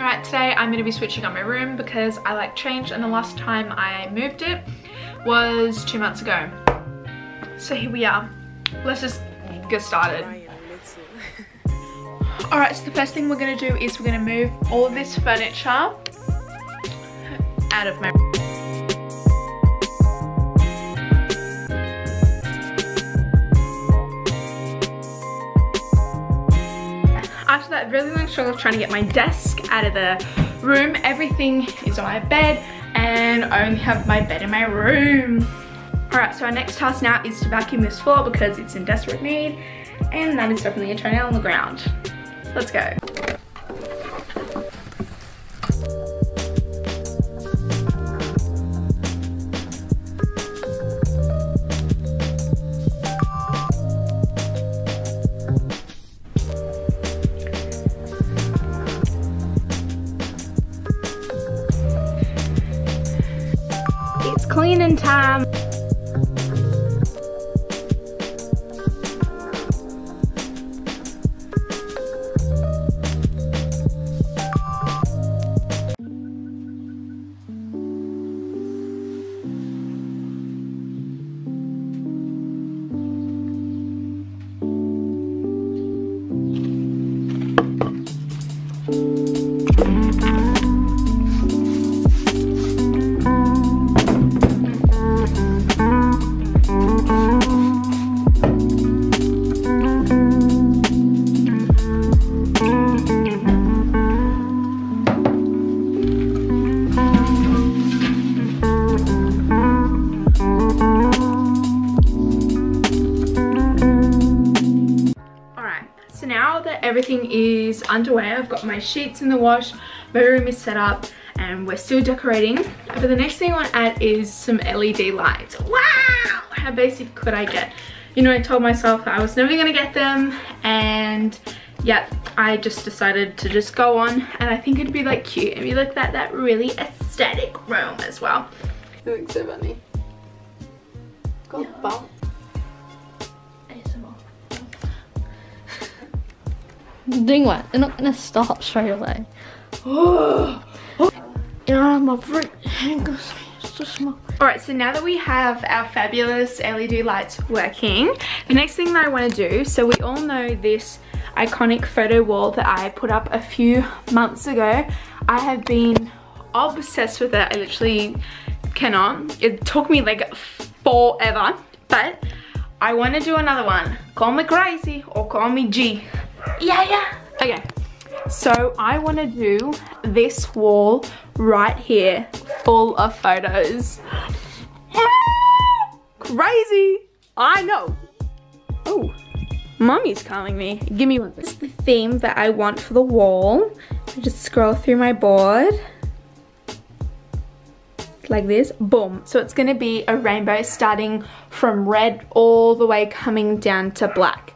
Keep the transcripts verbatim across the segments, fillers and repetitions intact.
Alright, today I'm going to be switching up my room because I like changed, and the last time I moved it was two months ago. So here we are. Let's just get started. Alright, so the first thing we're going to do is we're going to move all of this furniture out of my room. After that really long struggle of trying to get my desk out of the room, everything is on my bed and I only have my bed in my room. Alright, so our next task now is to vacuum this floor because it's in desperate need, and that is definitely a toenail on the ground. Let's go. It's cleaning time. So now that everything is underway, I've got my sheets in the wash, my room is set up, and we're still decorating. But the next thing I want to add is some L E D lights. Wow! How basic could I get? You know, I told myself that I was never going to get them, and yeah, I just decided to just go on, and I think it'd be like cute, and be like that, that really aesthetic room as well. It looks so funny. Got a bump. Doing what? They're not gonna stop straight away. Oh, yeah, my freak handcuffs. So small. Alright, so now that we have our fabulous L E D lights working, the next thing that I want to do, so we all know this iconic photo wall that I put up a few months ago. I have been obsessed with it. I literally cannot. It took me like forever, but I want to do another one. Call me crazy or call me G. Yeah, yeah. Okay, so I want to do this wall right here full of photos. Crazy. I know. Oh, mommy's calling me. Give me one. This is the theme that I want for the wall. I just scroll through my board like this. Boom. So it's going to be a rainbow starting from red all the way coming down to black.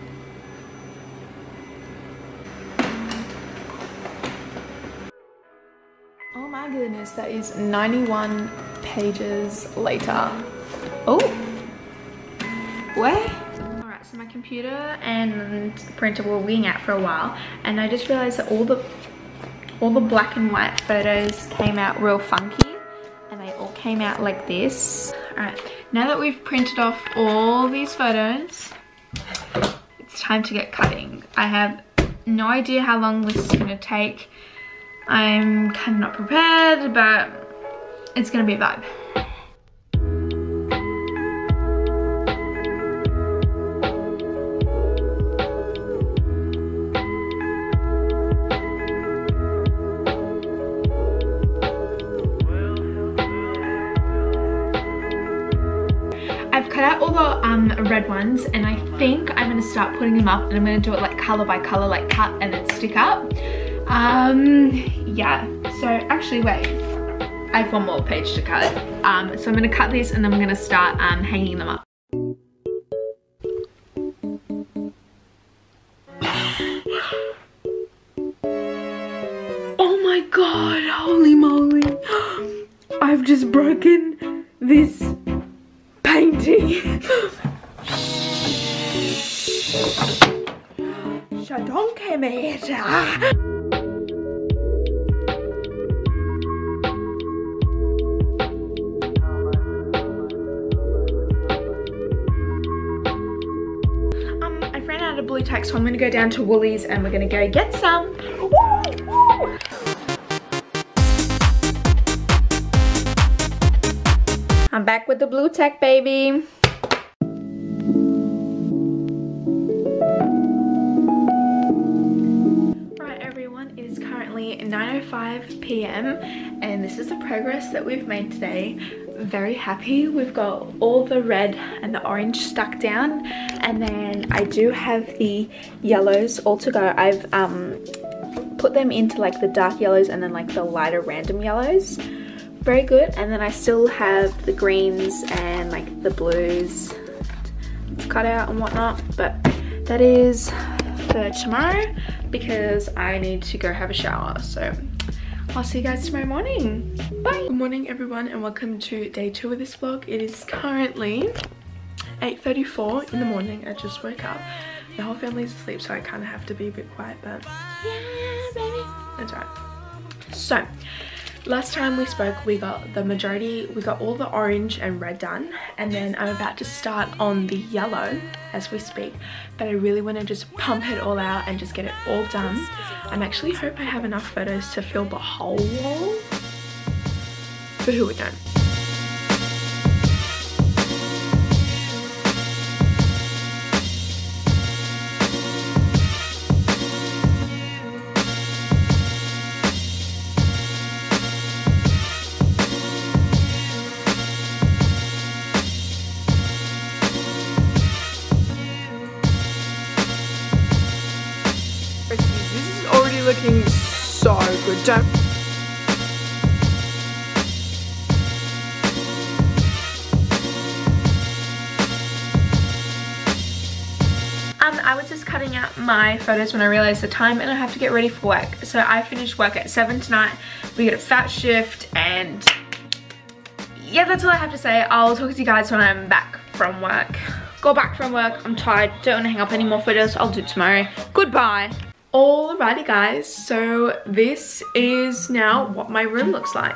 Oh my goodness, that is ninety-one pages later. Oh, where? Alright, so my computer and printer were winging out for a while, and I just realized that all the all the black and white photos came out real funky, and they all came out like this. Alright, now that we've printed off all these photos, it's time to get cutting. I have no idea how long this is going to take. I'm kind of not prepared, but it's gonna be a vibe. I've cut out all the um, red ones, and I think I'm gonna start putting them up, and I'm gonna do it like color by color, like cut and then stick up. Um, yeah, so actually wait, I have one more page to cut. Um, so I'm gonna cut these and then I'm gonna start um, hanging them up. Oh my god, holy moly. I've just broken this painting. Shadonke mate. tack, so I'm gonna go down to Woolies and we're gonna go get some. Woo, woo. I'm back with the blue tack, baby. Right, everyone, it is currently nine oh five p m and this is the progress that we've made today. Very happy. We've got all the red and the orange stuck down, and then I do have the yellows all to go. I've um, put them into like the dark yellows and then like the lighter random yellows. Very good. And then I still have the greens and like the blues cut out and whatnot, but that is for tomorrow because I need to go have a shower. So I'll see you guys tomorrow morning. Bye. Good morning, everyone, and welcome to day two of this vlog. It is currently eight thirty-four in the morning. I just woke up. The whole family's asleep, so I kind of have to be a bit quiet, but yeah, baby, that's right. So last time we spoke, we got the majority, we got all the orange and red done, and then I'm about to start on the yellow as we speak, but I really want to just pump it all out and just get it all done. And actually hope I have enough photos to fill the whole wall, but here we go. This is already looking so good. Don't Um, I was just cutting out my photos when I realized the time and I have to get ready for work. So I finished work at seven tonight. We get a fat shift, and yeah, that's all I have to say. I'll talk to you guys when I'm back from work. Go back from work. I'm tired. Don't want to hang up any more photos. I'll do it tomorrow. Goodbye. Alrighty guys, so this is now what my room looks like.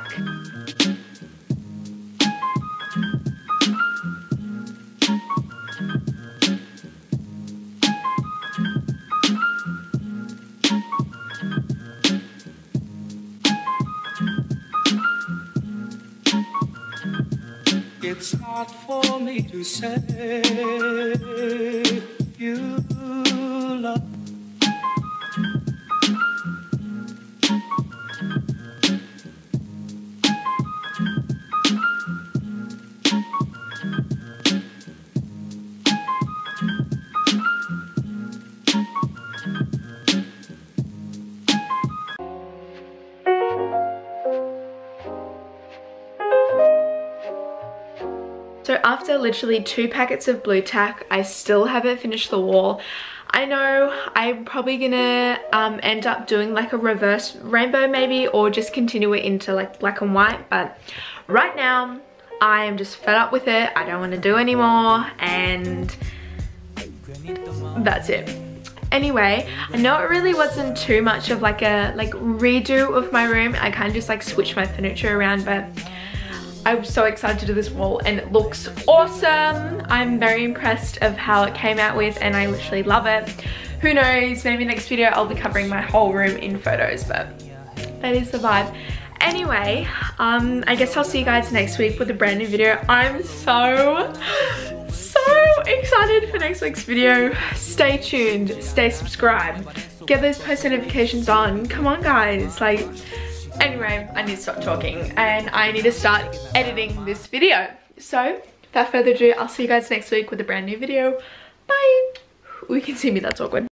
It's hard for me to say you love. So after literally two packets of blue tack, I still haven't finished the wall. I know I'm probably gonna um, end up doing like a reverse rainbow maybe, or just continue it into like black and white, but right now I am just fed up with it. I don't want to do anymore, and that's it. Anyway, I know it really wasn't too much of like a like redo of my room. I kind of just like switched my furniture around, but I'm so excited to do this wall and it looks awesome. I'm very impressed of how it came out with, and I literally love it. Who knows, maybe next video I'll be covering my whole room in photos, but that is the vibe. Anyway, um, I guess I'll see you guys next week with a brand new video. I'm so, so excited for next week's video. Stay tuned, stay subscribed, get those post notifications on. Come on guys, like, anyway, I need to stop talking and I need to start editing this video. So without further ado, I'll see you guys next week with a brand new video. Bye. We can see me, that's awkward.